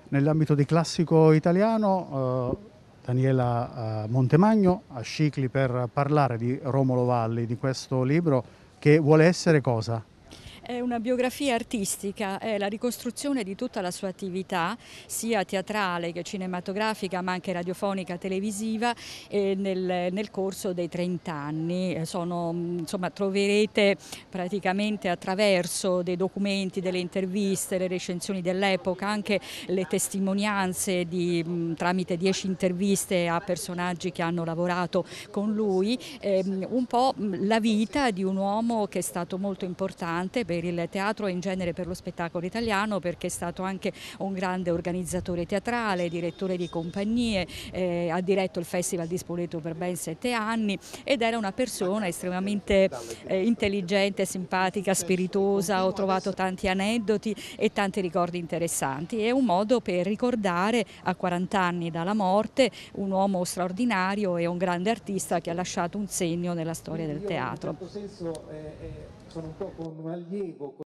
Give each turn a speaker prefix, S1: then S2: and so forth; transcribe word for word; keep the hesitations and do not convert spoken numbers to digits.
S1: Nell'ambito di classico italiano, eh, Daniela eh, Montemagno a Scicli per parlare di Romolo Valli, di questo libro che vuole essere cosa?
S2: È una biografia artistica, è la ricostruzione di tutta la sua attività, sia teatrale che cinematografica, ma anche radiofonica, televisiva, eh, nel, nel corso dei trenta anni. Eh, Sono, mh, insomma, troverete praticamente attraverso dei documenti, delle interviste, le recensioni dell'epoca, anche le testimonianze di, mh, tramite dieci interviste a personaggi che hanno lavorato con lui, ehm, un po' mh, la vita di un uomo che è stato molto importante per il teatro e in genere per lo spettacolo italiano, perché è stato anche un grande organizzatore teatrale, direttore di compagnie, eh, ha diretto il Festival di Spoleto per ben sette anni ed era una persona estremamente eh, intelligente, simpatica, spiritosa. Ho trovato tanti aneddoti e tanti ricordi interessanti. È un modo per ricordare a quaranta anni dalla morte un uomo straordinario e un grande artista che ha lasciato un segno nella storia del teatro.
S3: In questo senso eh, eh, sono un po' con un allievo.